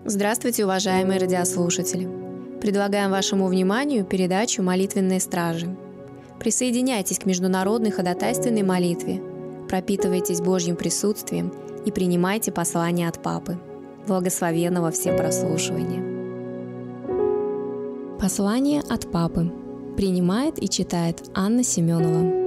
Здравствуйте, уважаемые радиослушатели! Предлагаем вашему вниманию передачу «Молитвенные стражи». Присоединяйтесь к международной ходатайственной молитве, пропитывайтесь Божьим присутствием и принимайте послание от Папы. Благословенного всем прослушивания! Послание от Папы. Принимает и читает Анна Семенова.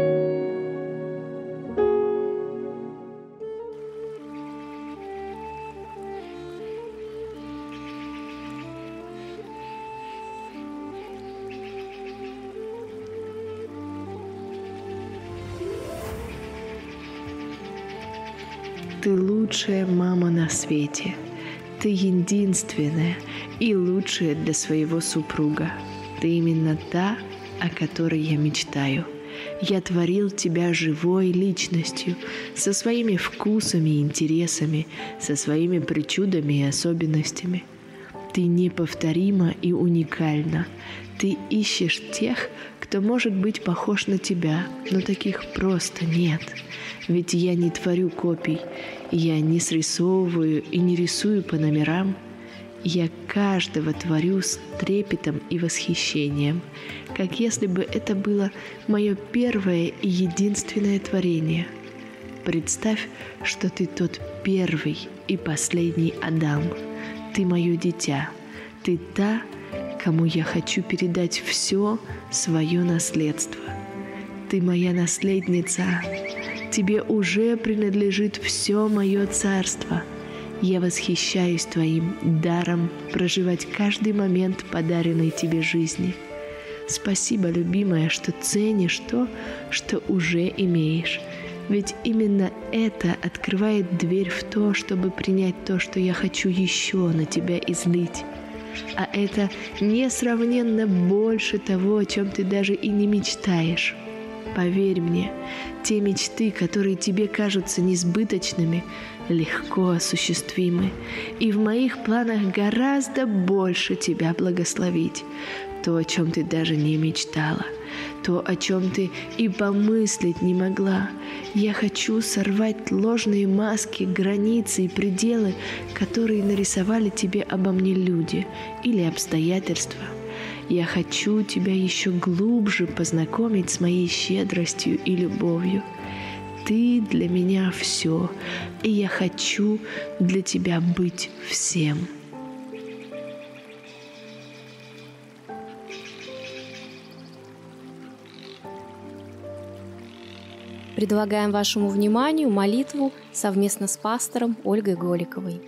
Ты лучшая мама на свете. Ты единственная и лучшая для своего супруга. Ты именно та, о которой я мечтаю. Я творил тебя живой личностью, со своими вкусами и интересами, со своими причудами и особенностями. Ты неповторима и уникальна. Ты ищешь тех, кто может быть похож на тебя, но таких просто нет. Ведь я не творю копий, я не срисовываю и не рисую по номерам. Я каждого творю с трепетом и восхищением, как если бы это было мое первое и единственное творение. Представь, что ты тот первый и последний Адам. Ты мое дитя. Ты та, кому я хочу передать все свое наследство. Ты моя наследница. Тебе уже принадлежит все мое царство. Я восхищаюсь твоим даром проживать каждый момент подаренной тебе жизни. Спасибо, любимая, что ценишь то, что уже имеешь. Ведь именно это открывает дверь в то, чтобы принять то, что я хочу еще на тебя излить. А это несравненно больше того, о чем ты даже и не мечтаешь. Поверь мне, те мечты, которые тебе кажутся несбыточными, легко осуществимы, и в моих планах гораздо больше тебя благословить. То, о чем ты даже не мечтала, то, о чем ты и помыслить не могла. Я хочу сорвать ложные маски, границы и пределы, которые нарисовали тебе обо мне люди или обстоятельства. Я хочу тебя еще глубже познакомить с моей щедростью и любовью. Ты для меня все, и я хочу для тебя быть всем. Предлагаем вашему вниманию молитву совместно с пастором Ольгой Голиковой.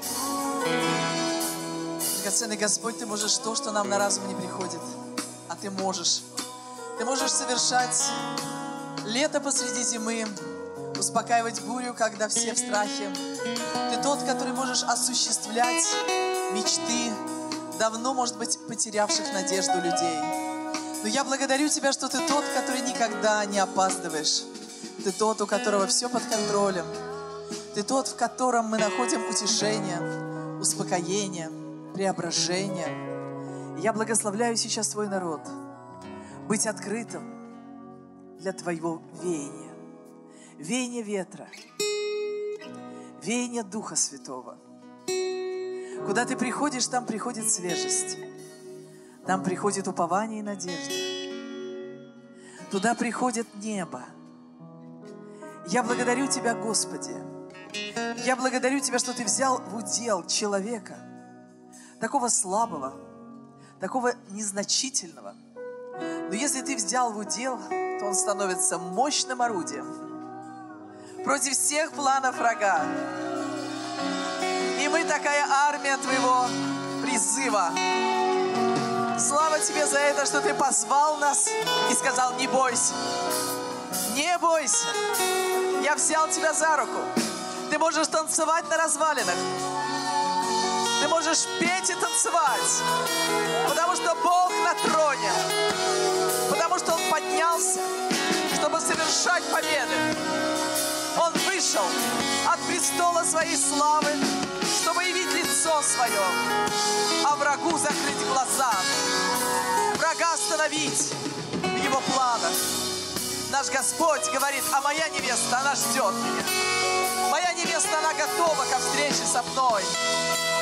Драгоценный Господь, Ты можешь то, что нам на разум не приходит, а Ты можешь. Ты можешь совершать лето посреди зимы, успокаивать бурю, когда все в страхе. Ты тот, который можешь осуществлять мечты давно, может быть, потерявших надежду людей. Но я благодарю Тебя, что Ты тот, который никогда не опаздываешь. Ты тот, у которого все под контролем. Ты тот, в котором мы находим утешение, успокоение, преображение. И я благословляю сейчас Твой народ быть открытым для Твоего веяния. Веяние ветра, веяние Духа Святого. Куда Ты приходишь, там приходит свежесть. Там приходит упование и надежда. Туда приходит небо. Я благодарю Тебя, Господи. Я благодарю Тебя, что Ты взял в удел человека, такого слабого, такого незначительного. Но если Ты взял в удел, то он становится мощным орудием против всех планов врага. И мы такая армия Твоего призыва. Слава Тебе за это, что Ты позвал нас и сказал: не бойся, не бойся. Я взял тебя за руку. Ты можешь танцевать на развалинах. Ты можешь петь и танцевать, потому что Бог на троне, потому что Он поднялся, чтобы совершать победы. Он вышел от престола своей славы, чтобы явить лицо свое, а врагу закрыть глаза, врага остановить в его планах. Наш Господь говорит: а моя невеста, она ждет меня. Моя невеста, она готова ко встрече со мной.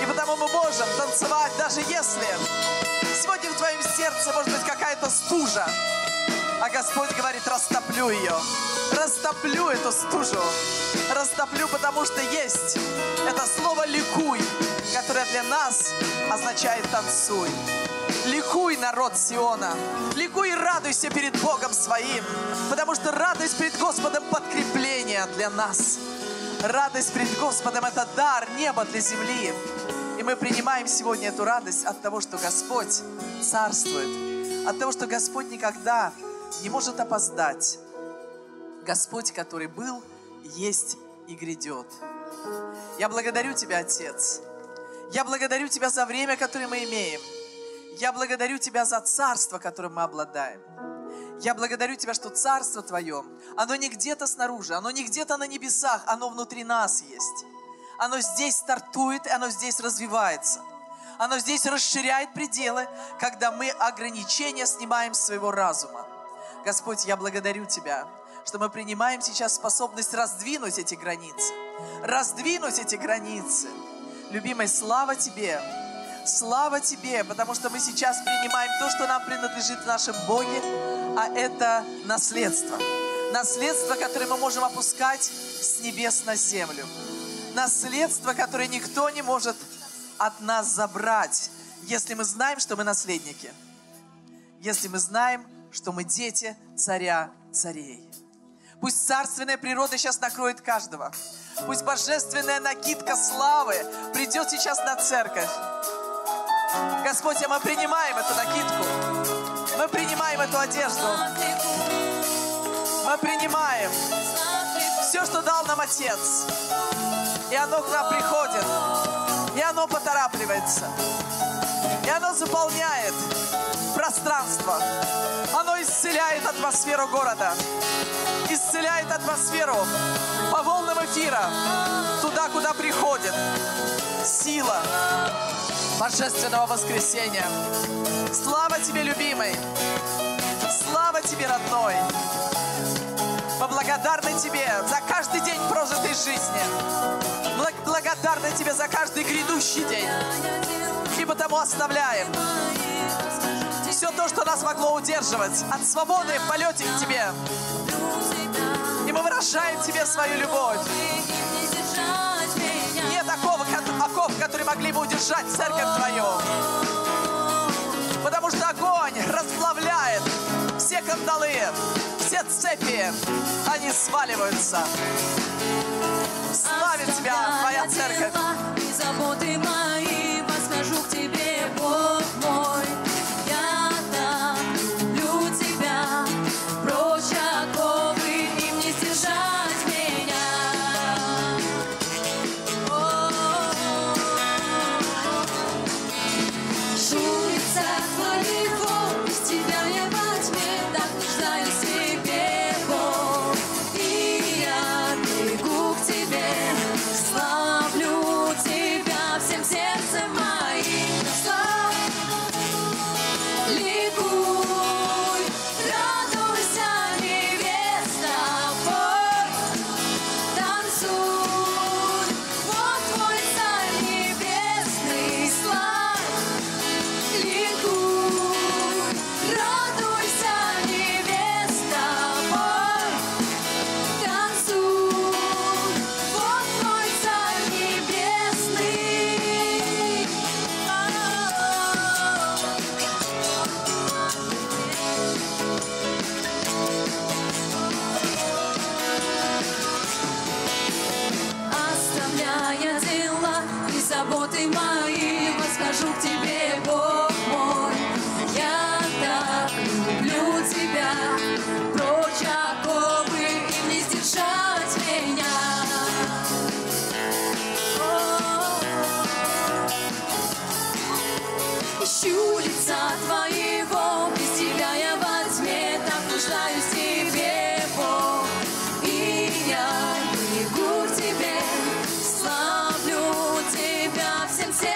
И потому мы можем танцевать, даже если сегодня в твоем сердце может быть какая-то стужа. А Господь говорит: растоплю ее. Растоплю эту стужу. Растоплю, потому что есть это слово «ликуй», которое для нас означает «танцуй». Ликуй, народ Сиона. Ликуй и радуйся перед Богом своим. Потому что радость перед Господом — подкрепление для нас. Радость перед Господом — это дар неба для земли. И мы принимаем сегодня эту радость от того, что Господь царствует. От того, что Господь никогда не может опоздать. Господь, который был, есть и грядет. Я благодарю Тебя, Отец. Я благодарю Тебя за время, которое мы имеем. Я благодарю Тебя за царство, которым мы обладаем. Я благодарю Тебя, что царство Твое, оно не где-то снаружи, оно не где-то на небесах, оно внутри нас есть. Оно здесь стартует, оно здесь развивается. Оно здесь расширяет пределы, когда мы ограничения снимаем с своего разума. Господь, я благодарю Тебя, что мы принимаем сейчас способность раздвинуть эти границы. Раздвинуть эти границы. Любимый, слава Тебе. Слава Тебе, потому что мы сейчас принимаем то, что нам принадлежит в нашем Боге, а это наследство. Наследство, которое мы можем опускать с небес на землю. Наследство, которое никто не может от нас забрать, если мы знаем, что мы наследники. Если мы знаем, что мы дети царя царей. Пусть царственная природа сейчас накроет каждого. Пусть божественная накидка славы придет сейчас на церковь. Господь, а мы принимаем эту накидку. Мы принимаем эту одежду. Мы принимаем все, что дал нам Отец. И оно к нам приходит. И оно поторапливается. И оно заполняет пространство. Оно исцеляет атмосферу города. Исцеляет атмосферу по волнам эфира. Туда, куда приходит сила божественного воскресения. Слава Тебе, любимый. Слава Тебе, родной. Мы благодарны Тебе за каждый день прожитой жизни. Благодарны Тебе за каждый грядущий день. И потому оставляем все то, что нас могло удерживать от свободы в полете к Тебе. И мы выражаем Тебе свою любовь. Нет оков, которые могли бы удержать церковь Твою. Потому что огонь расплавляет все кандалы, все цепи, они сваливаются. Славит Тебя Твоя церковь. И заботы мои восхожу к Тебе, Бог мой. Я так люблю Тебя, прочь оковы, им не сдержать меня. Жулица Твоего, без Тебя я во тьме, так нуждаюсь в Тебе, Бог. И я бегу к Тебе, славлю Тебя всем сердцем моим. Ликуй, радуйся, невеста, пой, танцуй, вот твой царь небесный, славь. Ликуй, радуйся, невеста, пой, танцуй, вот твой царь небесный. Оставляя дела и заботы мои, восхожу к Тебе, Бог мой. Я так люблю Тебя, прочь оковы, им не сдержать меня. Ищу лица Твоего, без Тебя я во тьме, так нуждаюсь в Тебе, Бог. И я бегу к Тебе, славлю Тебя всем сердцем.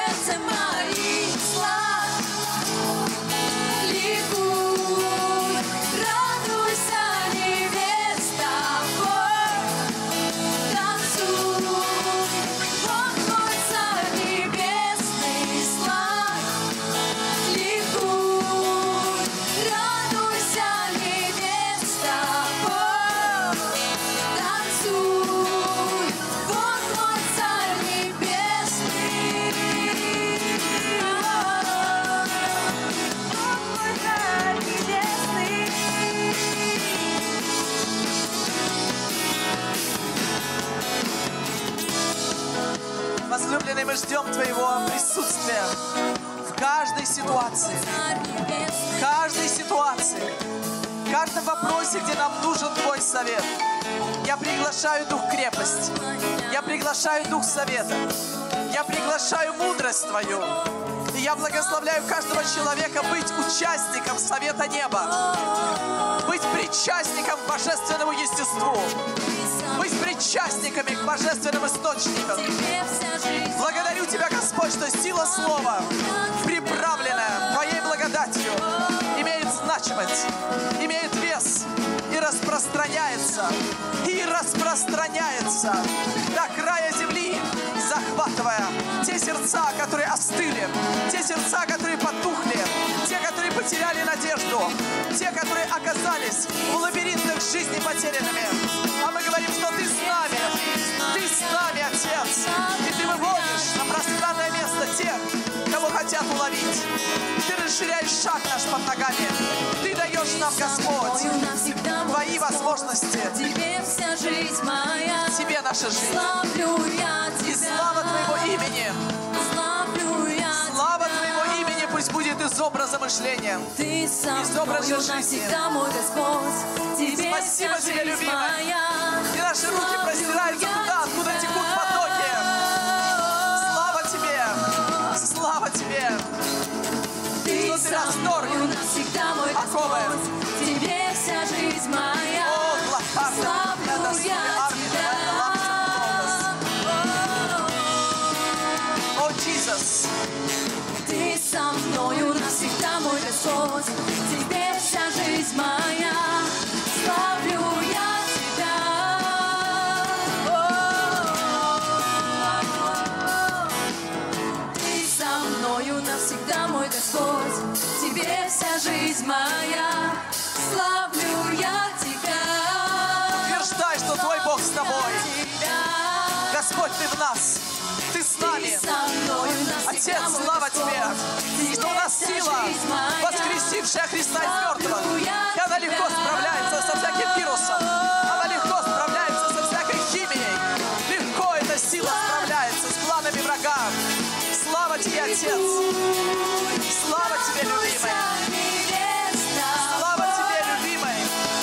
Божественный, мы ждем Твоего присутствия в каждой ситуации. В каждой ситуации. В каждом вопросе, где нам нужен Твой совет. Я приглашаю Дух крепости. Я приглашаю Дух совета. Я приглашаю мудрость Твою. И я благословляю каждого человека быть участником совета неба. Быть причастником к божественному естеству. Быть причастниками к божественным источникам. Благодарю Тебя, Господь, что сила слова, приправленная Твоей благодатью, имеет значимость, имеет вес и распространяется до края земли, захватывая те сердца, которые остыли, те сердца, которые потухли, те, которые потеряли надежду, те, которые оказались в лабиринтах жизни потерянными. А мы говорим, что Ты с нами, Отец, и Ты выводишь на пространное место тех, кого хотят уловить. Ты расширяешь шаг наш под ногами. Ты даешь нам, Господь, Твои возможности. Тебе вся жизнь моя. Тебе наша жизнь. Славлю я Тебя. И слава Твоего имени. Славлю я Слава Тебя. Твоего имени пусть будет из образа мышления. Ты со из образа мною навсегда, мой Господь. Тебе Спасибо вся Тебе, жизнь любимая. моя. И наши руки Славлю простираются я туда, откуда Тебя. текут потоки. Слава Тебе. Слава Тебе. Ты Что Ты со расторг мною навсегда, мой оковы. Господь. Тебе вся жизнь моя. О, глотарь. Славлю я Тебя. О, Иисус. Ты со мною навсегда, мой Господь. Тебе вся жизнь моя. Славлю я Тебя. Ты со мною навсегда, мой Господь. Тебе вся жизнь моя. Славлю я Тебя. Утверждай, что Твой Бог с тобой. Господь, Ты в нас. Ты с нами. Отец, слава Тебе. Что у нас сила, воскресившая Христа из мертвых. И она легко справляется со всяким вирусом. Она легко справляется со всякой химией. Легко эта сила справляется с планами врага. Слава Тебе, Отец. Слава Тебе, любимый. Слава Тебе, любимый.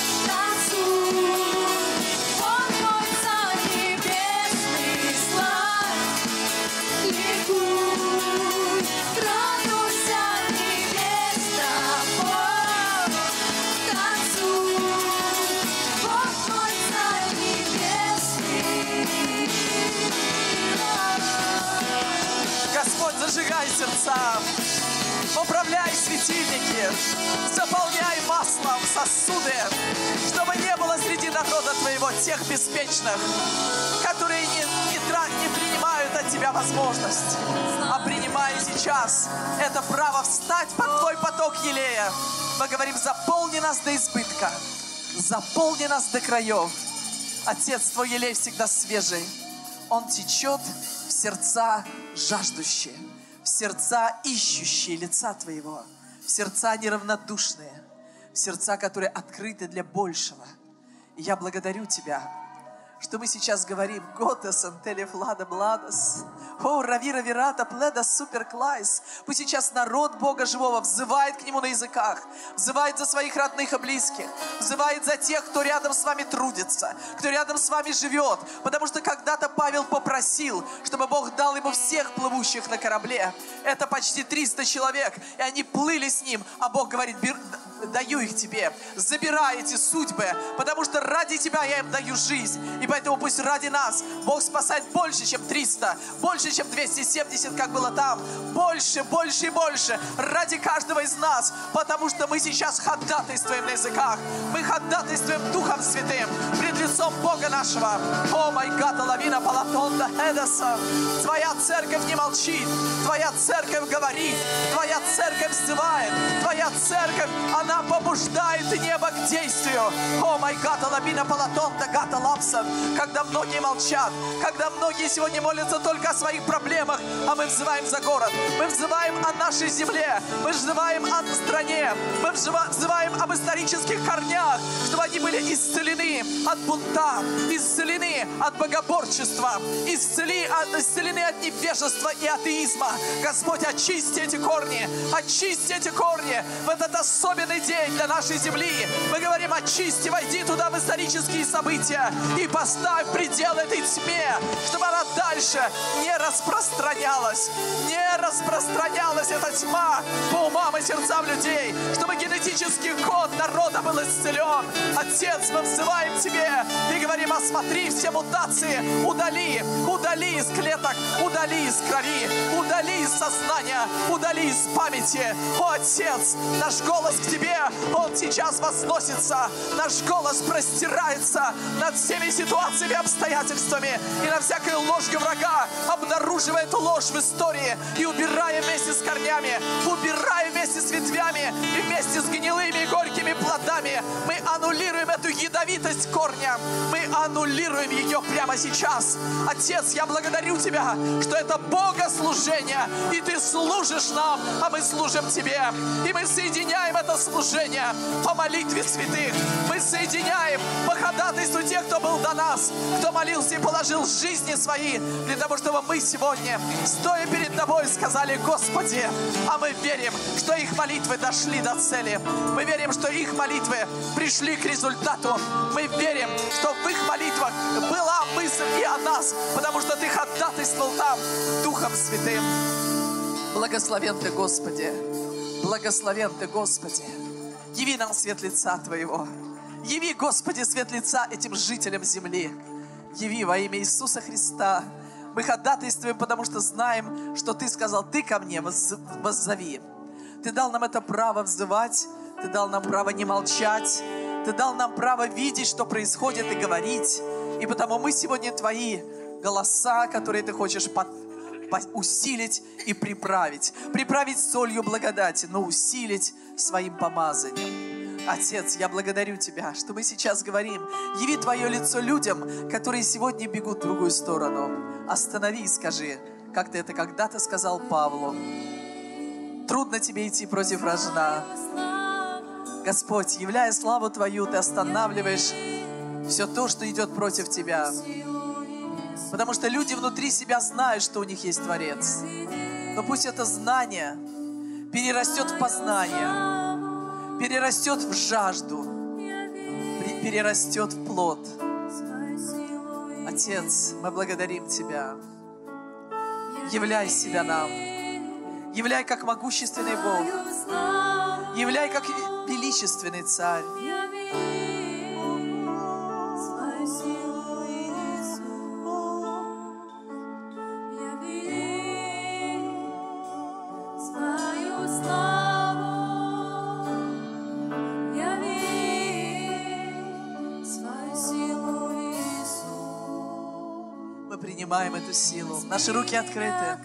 Господь, зажигай сердца, управляй светильники, заполняй маслом сосуды, чтобы не было среди народа Твоего тех беспечных, которые не принимают от Тебя возможность, а принимая сейчас это право встать под Твой поток елея. Мы говорим, заполни нас до избытка, заполни нас до краев. Отец, Твой елей всегда свежий, он течет в сердца жаждущие, в сердца ищущие лица Твоего, в сердца неравнодушные, в сердца, которые открыты для большего. И я благодарю Тебя, что мы сейчас говорим «Готес антеле влада бладос». О, равира вирата пледа супер клайс. Пусть сейчас народ Бога Живого взывает к Нему на языках, взывает за своих родных и близких, взывает за тех, кто рядом с вами трудится, кто рядом с вами живет. Потому что когда-то Павел попросил, чтобы Бог дал ему всех плывущих на корабле. Это почти 300 человек, и они плыли с ним, а Бог говорит: даю их тебе, забирай эти судьбы, потому что ради тебя я им даю жизнь. И поэтому пусть ради нас Бог спасает больше, чем 300, больше, чем 270, как было там, больше, больше и больше, ради каждого из нас, потому что мы сейчас ходатайствуем на языках, мы ходатайствуем Духом Святым пред лицом Бога нашего. О, май гад, лавина палатонда эдеса. Твоя церковь не молчит, Твоя церковь говорит, Твоя церковь взывает, Твоя церковь, она побуждает вызывает небо к действию. О май гата лабина палатонта гата лапсов. Когда многие молчат, когда многие сегодня молятся только о своих проблемах, а мы взываем за город, мы взываем о нашей земле, мы взываем о стране, мы взываем об исторических корнях, чтобы они были исцелены от бунта, исцелены от богоборчества, исцелены от невежества и атеизма. Господь, очисти эти корни в этот особенный день для нашей земли. Мы говорим: очисти, войди туда в исторические события и поставь предел этой тьме, чтобы она дальше не распространялась эта тьма по умам и сердцам людей, чтобы генетический код народа был исцелен. Отец, мы взываем Тебе и говорим: осмотри все мутации, удали из клеток, удали из крови, удали из сознания, удали из памяти. О, Отец, наш голос к Тебе, он сейчас возносится, наш голос простирается над всеми ситуациями, обстоятельствами и на всякой ложью врага, обнаруживая эту ложь в истории и убирая вместе с корнями, убирая вместе с ветвями и вместе с гнилыми и горькими плодами. Мы аннулируем эту ядовитость корня, мы аннулируем ее прямо сейчас. Отец, я благодарю Тебя, что это богослужение, и Ты служишь нам, а мы служим Тебе. И мы соединяем это служение по молитве святых. Мы соединяем по ходатайству тех, кто был до нас, кто молился и положил жизни свои для того, чтобы мы сегодня, стоя перед Тобой, сказали: Господи, а мы верим, что их молитвы дошли до цели. Мы верим, что их молитвы пришли к результату. Мы верим, что в их молитвах была мысль и о нас, потому что Ты ходатайствовал там Духом Святым. Благословен Ты, Господи. Благословен Ты, Господи. Яви нам свет лица Твоего. Яви, Господи, свет лица этим жителям земли. Яви во имя Иисуса Христа. Мы ходатайствуем, потому что знаем, что Ты сказал: Ты ко мне воззови. Ты дал нам это право взывать, Ты дал нам право не молчать, Ты дал нам право видеть, что происходит, и говорить. И потому мы сегодня Твои голоса, которые Ты хочешь усилить и приправить. Приправить солью благодати, но усилить своим помазанием. Отец, я благодарю Тебя, что мы сейчас говорим: яви Твое лицо людям, которые сегодня бегут в другую сторону. Останови и скажи, как Ты это когда-то сказал Павлу: трудно тебе идти против рожна. Господь, являя славу Твою, Ты останавливаешь все то, что идет против Тебя. Потому что люди внутри себя знают, что у них есть Творец. Но пусть это знание перерастет в познание, перерастет в жажду, перерастет в плод. Отец, мы благодарим Тебя. Являй себя нам. Являй как могущественный Бог. Являй как величественный Царь. Принимаем эту силу. Наши руки открыты.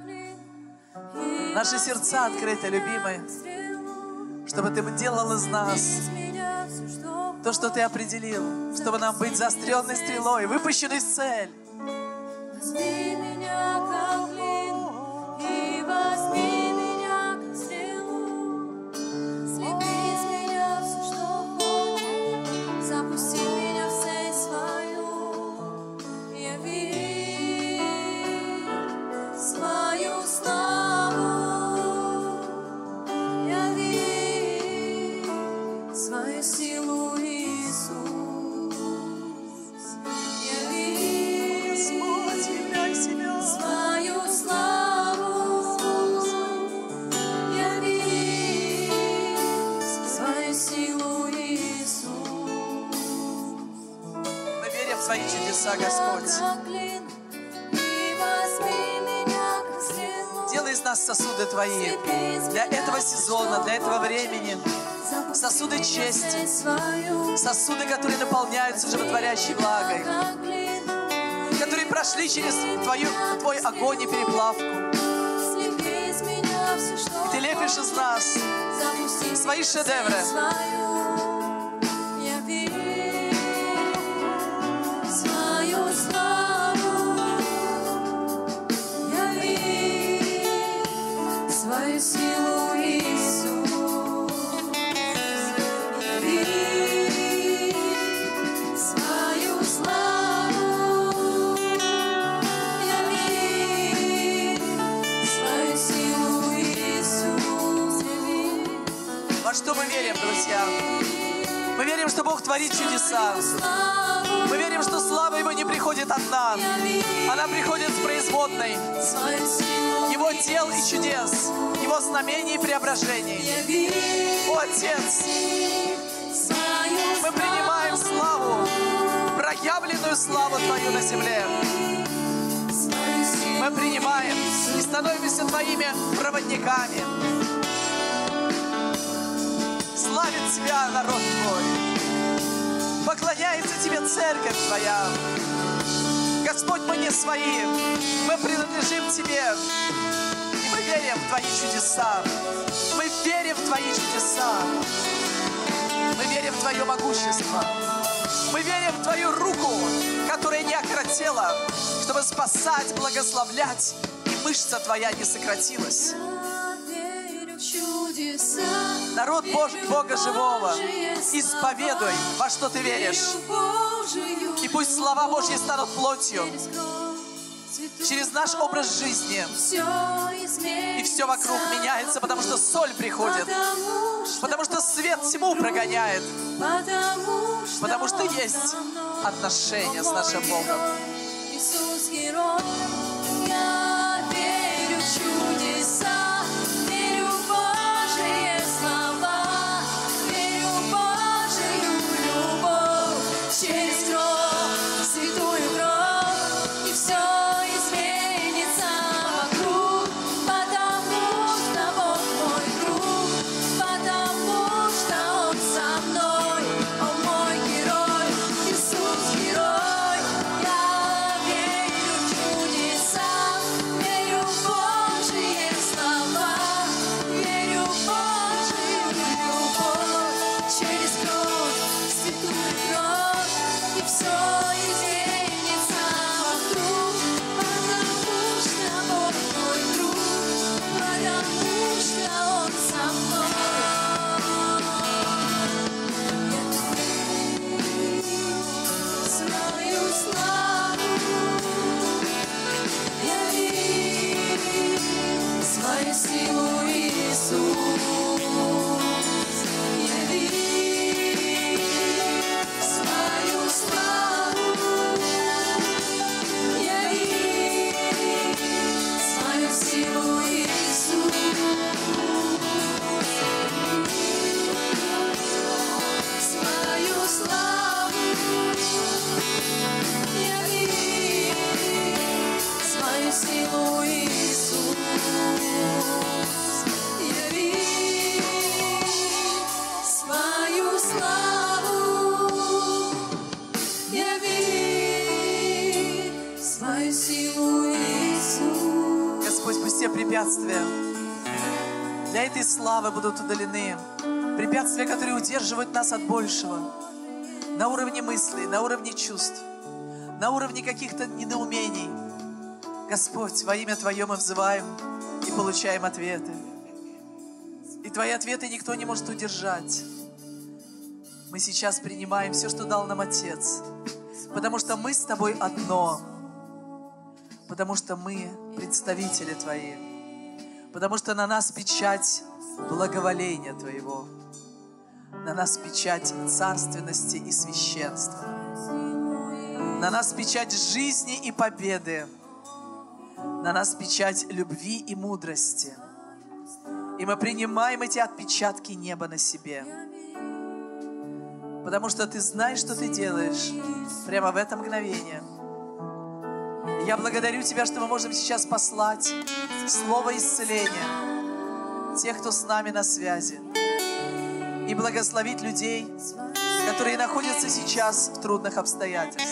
Наши сердца открыты, любимые. Чтобы Ты делал из нас то, что Ты определил. Чтобы нам быть заостренной стрелой, выпущенной в цель. Возьми меня как клин и возьми меня как стрелу. Слепи из меня все, что хочешь. Запусти меня в цель свою. Яви свою славу, яви свою силу, Иисус. Яви, Господь, являй себя. Свою славу, яви свою силу, Иисус. Мы верим в Свои чудеса, Господь. Делай из нас сосуды Твои для этого сезона, для этого времени. Сосуды чести, сосуды, которые наполняются животворящей влагой, которые прошли через Твой огонь и переплавку. И Ты Ты лепишь из нас свои шедевры. Свою силу, Иисус, яви свою славу, яви свою силу, Иисус, яви. Во что мы верим, друзья? Мы верим, что Бог творит чудеса. Мы верим, что слава Его не приходит одна. Она приходит с производной Его дел и чудес, Его знамений и преображений. О, Отец, мы принимаем славу, проявленную славу Твою на земле. Мы принимаем и становимся Твоими проводниками. Славит Тебя народ Твой. Поклоняется Тебе церковь Твоя. Господь, мы не свои, мы принадлежим Тебе. И мы верим в Твои чудеса. Мы верим в Твои чудеса. Мы верим в Твое могущество. Мы верим в Твою руку, которая не окоротела, чтобы спасать, благословлять, и мышца Твоя не сократилась. Народ Бога живого, исповедуй, во что ты веришь. И пусть слова Божьи станут плотью через наш образ жизни. И все вокруг меняется, потому что соль приходит, потому что свет тьму прогоняет, потому что есть отношения с нашим Богом. Иисус герой, я верю в чудеса, верю в Божьи слова, верю в Божью любовь через кровь, святую кровь, и все изменится вокруг, потому что Бог мой друг, потому что Он со мной, Он мой герой, Иисус герой. Я верю в чудеса, верю в Божьи слова, верю в Божью любовь через кровь, святую кровь, и все изменится вокруг, потому что Бог мой друг, потому что Он со мной. Свою славу, яви свою силу, Иисус, яви свою славу, яви свою силу, Иисус, свою славу, яви свою силу, Иисус, яви свою славу, яви свою силу, Иисус. Господь, пусть все препятствия для этой славы будут удалены. Препятствия, которые удерживают нас от большего. На уровне мыслей, на уровне чувств, на уровне каких-то недоумений. Господь, во имя Твое мы взываем и получаем ответы. И Твои ответы никто не может удержать. Мы сейчас принимаем все, что дал нам Отец. Потому что мы с Тобой одно. Потому что мы представители Твои. Потому что на нас печать благоволения Твоего. На нас печать царственности и священства. На нас печать жизни и победы. На нас печать любви и мудрости. И мы принимаем эти отпечатки неба на себе. Потому что Ты знаешь, что Ты делаешь прямо в это мгновение. И я благодарю Тебя, что мы можем сейчас послать слово исцеления тех, кто с нами на связи. И благословить людей, которые находятся сейчас в трудных обстоятельствах.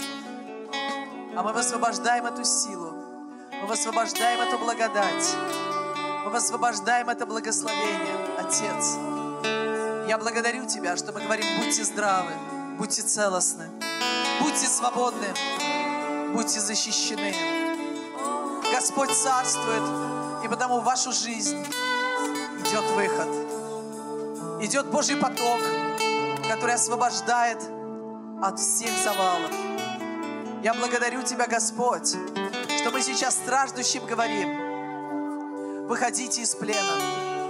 А мы высвобождаем эту силу. Мы высвобождаем эту благодать. Мы Мы высвобождаем это благословение, Отец. Я благодарю Тебя, что мы говорим: будьте здравы, будьте целостны, будьте свободны, будьте защищены. Господь царствует, и потому в вашу жизнь идет выход. Идет Божий поток, который освобождает от всех завалов. Я благодарю Тебя, Господь, что мы сейчас страждущим говорим: выходите из плена,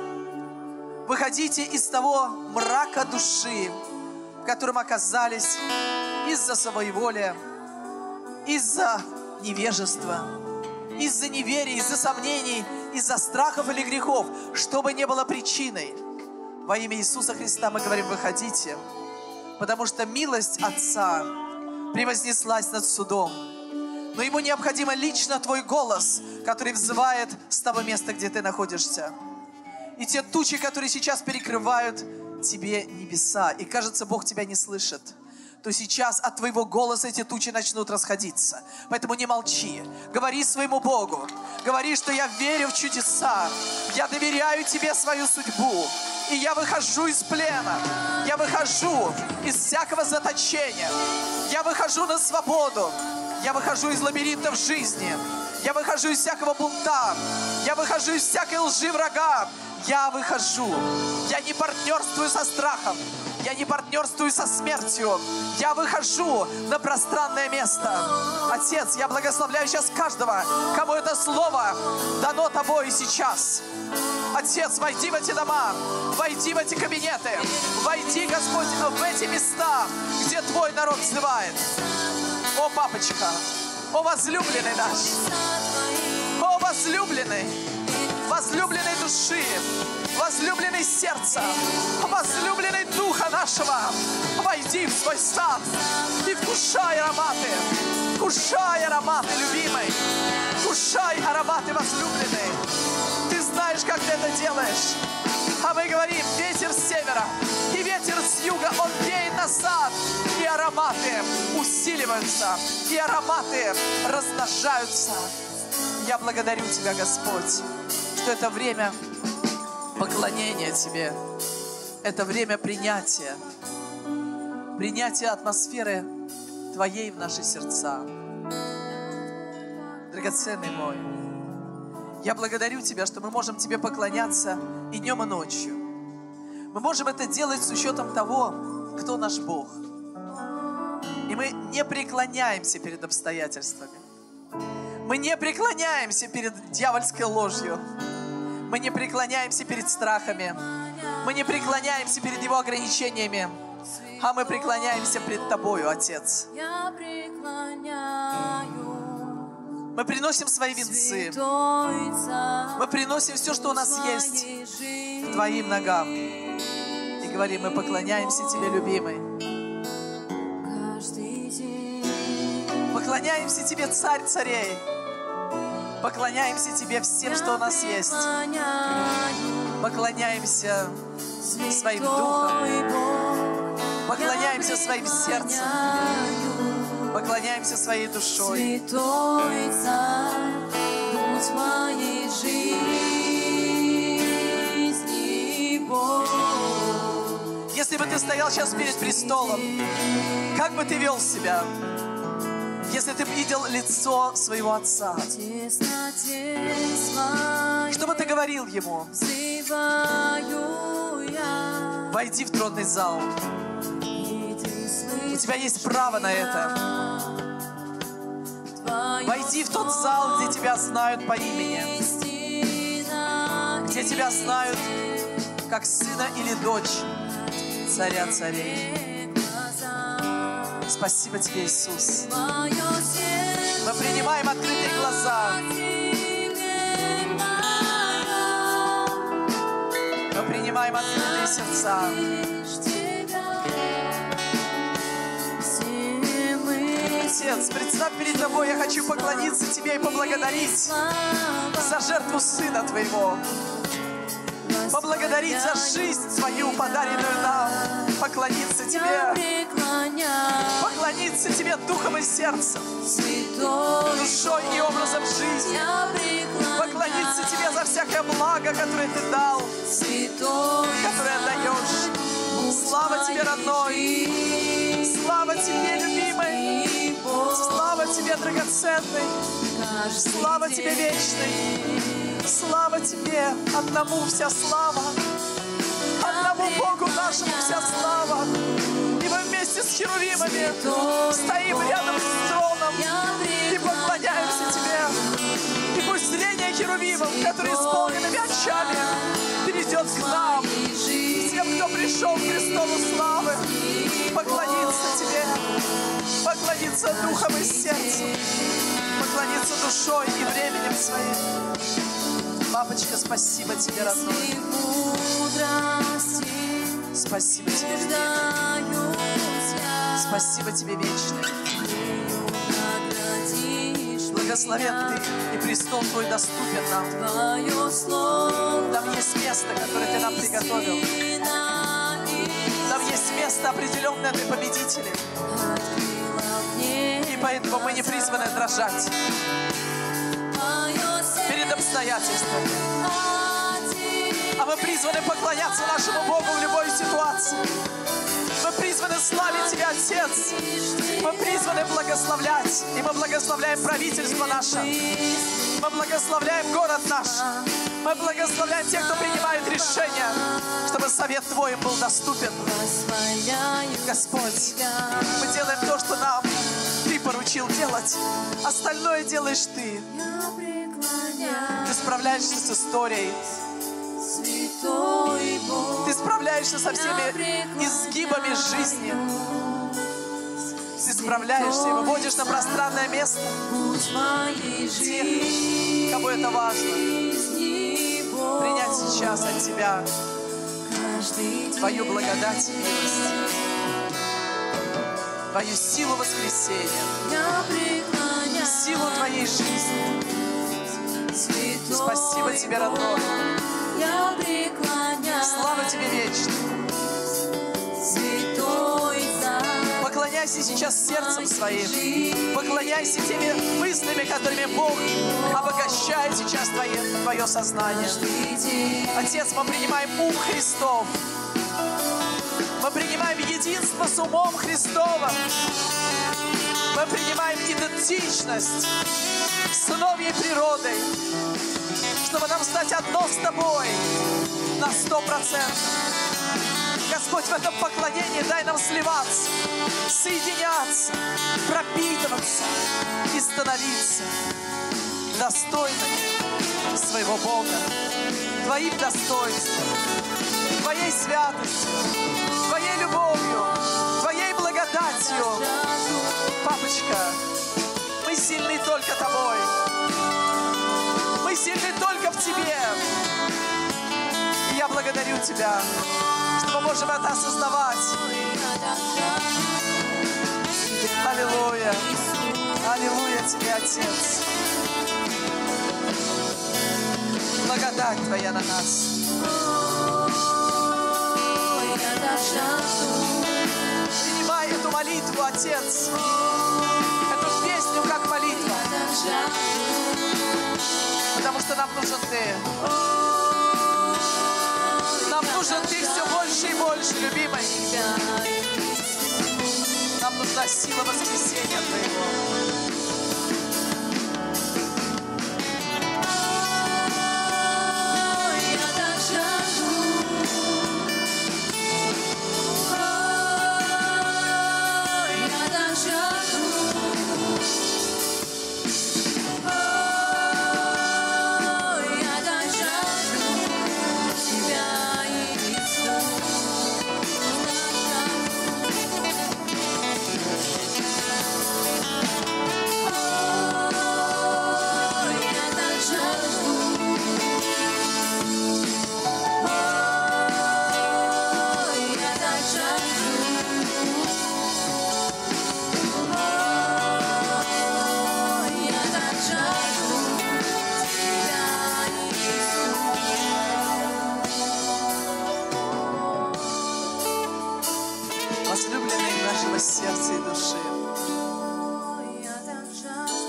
выходите из того мрака души, в котором оказались из-за своеволия, из-за невежества, из-за неверия, из-за сомнений, из-за страхов или грехов, что бы ни было причиной. Во имя Иисуса Христа мы говорим: выходите, потому что милость Отца превознеслась над судом. Но Ему необходимо лично Твой голос, который взывает с того места, где Ты находишься. И те тучи, которые сейчас перекрывают Тебе небеса, и кажется, Бог Тебя не слышит, то сейчас от Твоего голоса эти тучи начнут расходиться. Поэтому не молчи. Говори своему Богу. Говори, что я верю в чудеса. Я доверяю Тебе свою судьбу. И я выхожу из плена. Я выхожу из всякого заточения. Я выхожу на свободу. Я выхожу из лабиринтов жизни. Я выхожу из всякого бунта. Я выхожу из всякой лжи врага. Я выхожу. Я не партнерствую со страхом. Я не партнерствую со смертью. Я выхожу на пространное место. Отец, я благословляю сейчас каждого, кому это слово дано Тобой сейчас. Отец, войди в эти дома, войди в эти кабинеты, войди, Господь, в эти места, где Твой народ взывает. О, папочка, о, возлюбленный наш, о, возлюбленный, возлюбленной души, возлюбленный сердца, возлюбленный духа нашего, войди в свой сад и вкушай ароматы, любимый, вкушай ароматы, возлюбленный. Ты знаешь, как ты это делаешь. А мы говорим: ветер с севера и ветер с юга, он веет на сад, и ароматы усиливаются, и ароматы размножаются. Я благодарю Тебя, Господь, что это время поклонения Тебе, это время принятия атмосферы Твоей в наши сердца. Драгоценный мой, я благодарю Тебя, что мы можем Тебе поклоняться и днем, и ночью. Мы можем это делать с учетом того, кто наш Бог. И мы не преклоняемся перед обстоятельствами. Мы не преклоняемся перед дьявольской ложью. Мы не преклоняемся перед страхами. Мы не преклоняемся перед Его ограничениями. А мы преклоняемся пред Тобою, Отец. Мы приносим свои венцы. Мы приносим все, что у нас есть, к Твоим ногам. И говорим: мы поклоняемся Тебе, любимый. Поклоняемся Тебе, Царь царей. Поклоняемся Тебе всем, что у нас есть. Поклоняемся своим духом. Поклоняемся своим сердцем. Поклоняемся своей душой. Святой Царь, будь моей жизни Бог. Если бы ты стоял сейчас перед престолом, как бы ты вел себя? Если ты видел лицо своего Отца, что бы ты говорил Ему? Войди в тронный зал. У тебя есть право на это. Войди в тот зал, где тебя знают по имени, где тебя знают как сына или дочь царя царей. Спасибо Тебе, Иисус. Мы принимаем открытые глаза. Мы принимаем открытые сердца. Отец, представь, перед Тобой я хочу поклониться Тебе и поблагодарить за жертву Сына Твоего. поблагодарить за жизнь свою, подаренную нам, поклониться Тебе, поклониться Тебе духом и сердцем, душой и образом жизни, поклониться Тебе за всякое благо, которое Ты дал, которое даешь. Слава Тебе, родной, слава Тебе, любимый, слава Тебе, драгоценный, слава Тебе, вечный, слава Тебе, одному вся слава, одному Богу нашему вся слава. И мы вместе с херувимами стоим рядом с троном и поклоняемся Тебе. И пусть зрение херувимов, которые исполненными очами, перейдет к нам, всем, кто пришел в Христову славы, поклониться Тебе, поклониться духом и сердцем, поклониться душой и временем своим. Папочка, спасибо Тебе, родной. Спасибо Тебе, любимый. Спасибо Тебе, вечный. Благословен Ты, и престол Твой доступен нам. Там есть место, которое Ты нам приготовил. Там есть место, определенное для победителей. И поэтому мы не призваны дрожать перед обстоятельствами, а мы призваны поклоняться нашему Богу в любой ситуации. Мы призваны славить Тебя, Отец. Мы призваны благословлять. И мы благословляем правительство наше. Мы благословляем город наш. Мы благословляем тех, кто принимает решения, чтобы совет Твой был доступен. Господь, мы делаем то, что нам Ты поручил делать. Остальное делаешь Ты. Ты справляешься с историей. Ты справляешься со всеми изгибами жизни. Ты справляешься и выводишь на пространное место тех, кому это важно. Принять сейчас от Тебя Твою благодать и милость, Твою силу воскресения, силу Твоей жизни. Спасибо Тебе, родной. Слава Тебе, вечный. Поклоняйся сейчас сердцем своим. Поклоняйся теми мыслями, которыми Бог обогащает сейчас Твое сознание. Отец, мы принимаем ум Христов. Мы принимаем единство с умом Христовым. Мы принимаем идентичность с новой природой, чтобы нам стать одно с Тобой на 100%. Господь, в этом поклонении дай нам сливаться, соединяться, пропитываться и становиться достойными своего Бога, Твоим достоинством, Твоей святостью, Твоей любовью, Твоей благодатью. Папочка, мы сильны только Тобой. Мы сильны только в Тебе. И я благодарю Тебя, что мы можем это осознавать. Аллилуйя. Аллилуйя Тебе, Отец. Благодать Твоя на нас. Принимай эту молитву, Отец. Эту песню как молитва. Потому что нам нужен Ты. Нам нужен Ты все больше и больше, любимый. Нам нужна сила воскресения Твоего.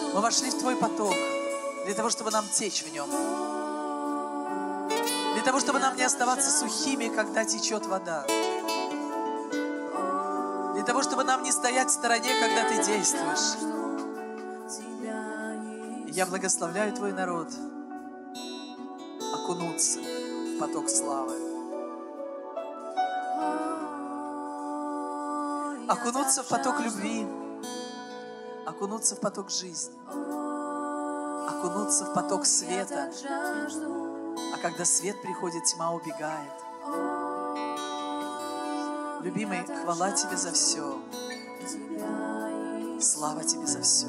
Мы вошли в Твой поток для того, чтобы нам течь в нем. Для того, чтобы нам не оставаться сухими, когда течет вода. Для того, чтобы нам не стоять в стороне, когда Ты действуешь. Я благословляю Твой народ окунуться в поток славы. Окунуться в поток любви. Окунуться в поток жизни. Окунуться в поток света. А когда свет приходит, тьма убегает. Любимый, хвала Тебе за все. Слава Тебе за все.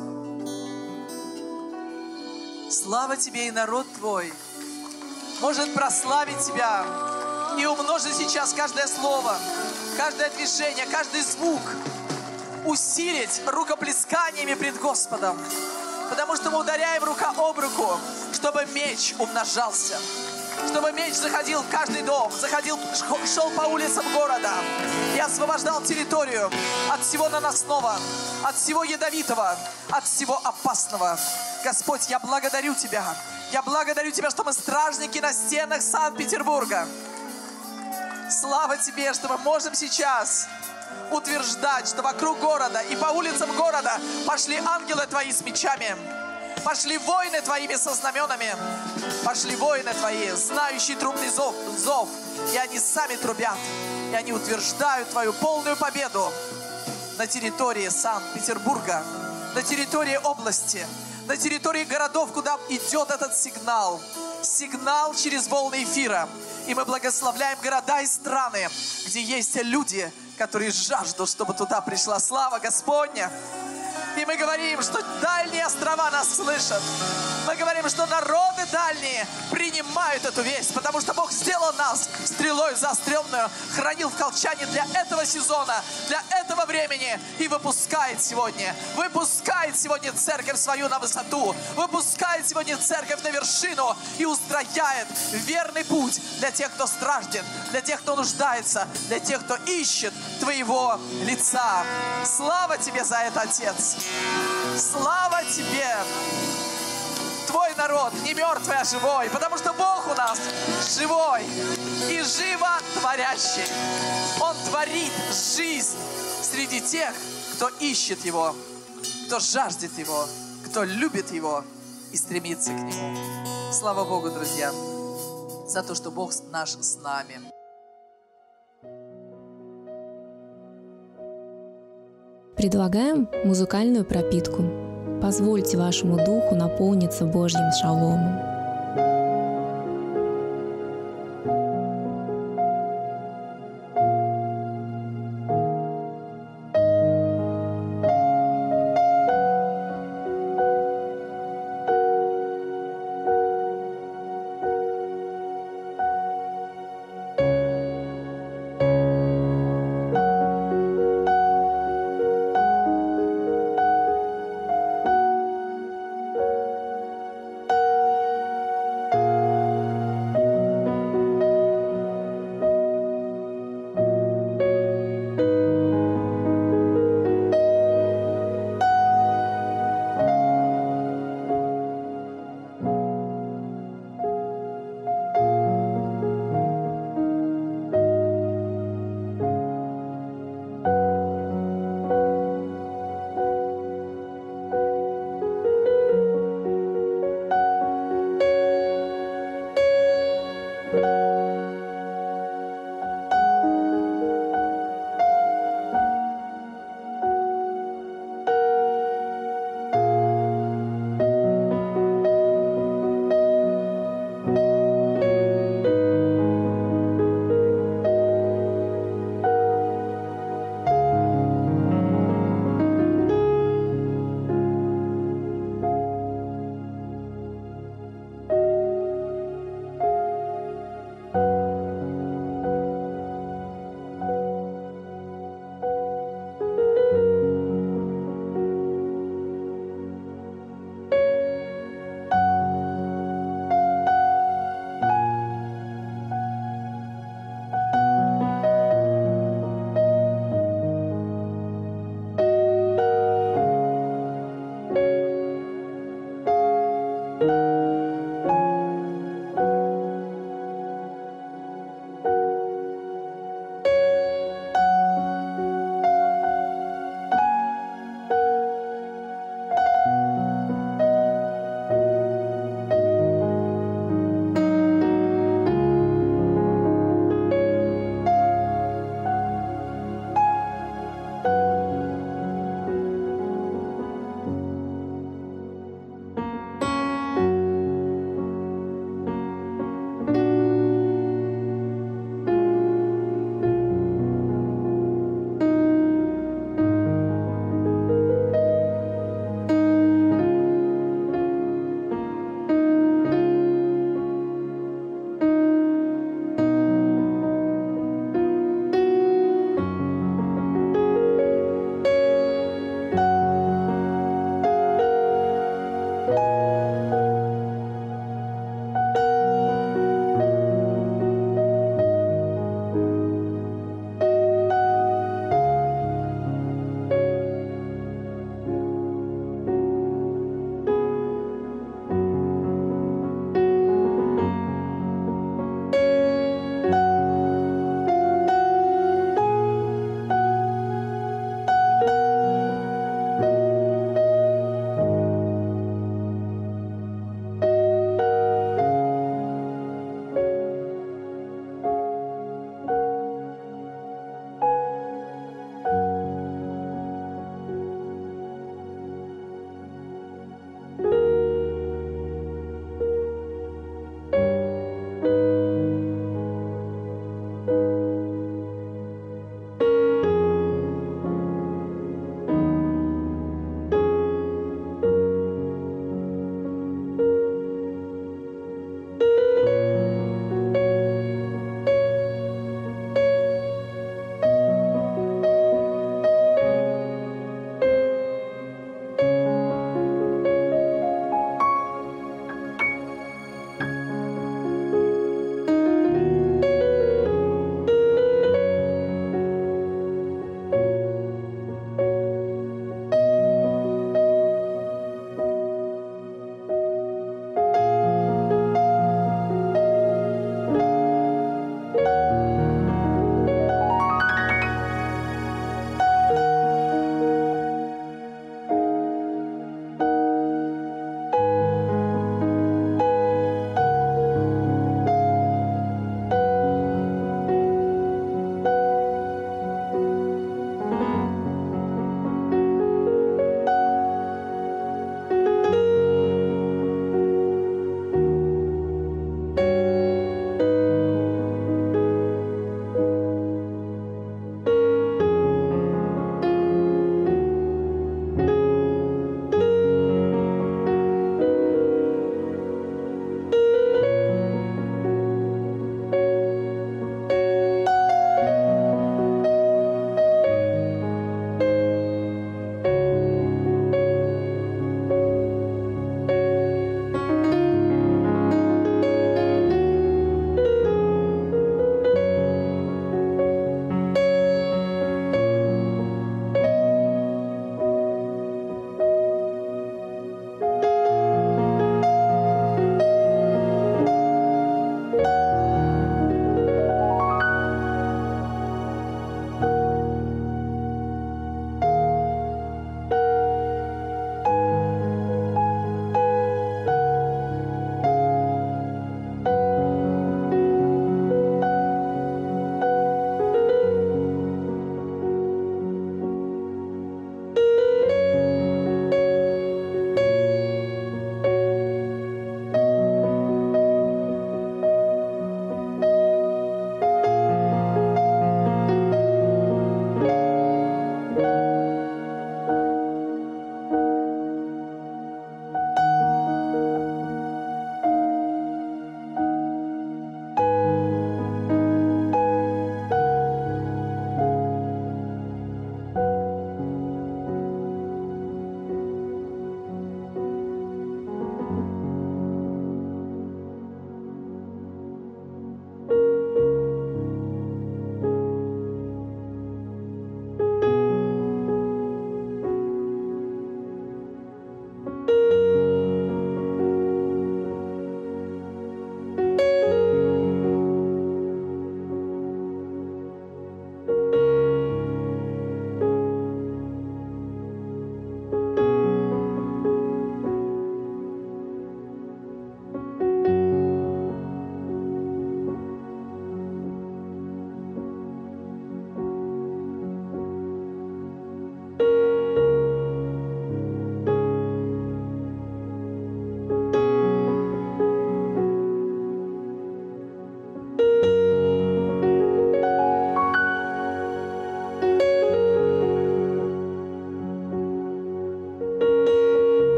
Слава Тебе, и народ Твой может прославить Тебя и умножить сейчас каждое слово, каждое движение, каждый звук, усилить рукоплесканиями пред Господом, потому что мы ударяем рука об руку, чтобы меч умножался, чтобы меч заходил в каждый дом, шел по улицам города и освобождал территорию от всего наносного, от всего ядовитого, от всего опасного. Господь, я благодарю Тебя. Я благодарю Тебя, что мы стражники на стенах Санкт-Петербурга. Слава Тебе, что мы можем сейчас утверждать, что вокруг города и по улицам города пошли ангелы Твои с мечами. Пошли воины Твоими со знаменами. Пошли воины Твои, знающие трубный зов. И они сами трубят. И они утверждают Твою полную победу на территории Санкт-Петербурга, на территории области, на территории городов, куда идет этот сигнал. Сигнал через волны эфира. И мы благословляем города и страны, где есть люди, которые жаждут, чтобы туда пришла слава Господня. И мы говорим, что дальние острова нас слышат. Мы говорим, что народы дальние принимают эту весть, потому что Бог сделал нас стрелой заостренную, хранил в колчане для этого сезона, для этого времени и выпускает сегодня церковь свою на высоту, выпускает сегодня церковь на вершину и устрояет верный путь для тех, кто страждет, для тех, кто нуждается, для тех, кто ищет Твоего лица. Слава Тебе за это, Отец! Слава Тебе! Твой народ не мертвый, а живой, потому что Бог у нас живой и животворящий. Он творит жизнь среди тех, кто ищет Его, кто жаждет Его, кто любит Его и стремится к Нему. Слава Богу, друзья, за то, что Бог наш с нами. Предлагаем музыкальную пропитку. Позвольте вашему духу наполниться Божьим шаломом.